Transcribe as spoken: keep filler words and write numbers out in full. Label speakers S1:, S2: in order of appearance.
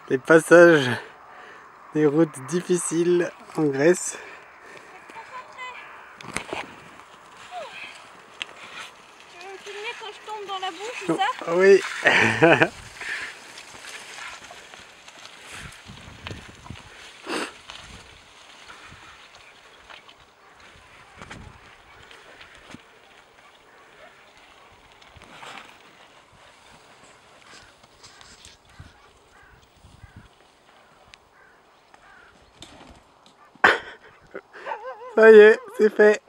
S1: les passages des routes difficiles en Grèce.
S2: Tu veux me filmer quand je tombe dans la boue, c'est ça?
S1: Oui. Ça y est, c'est fait.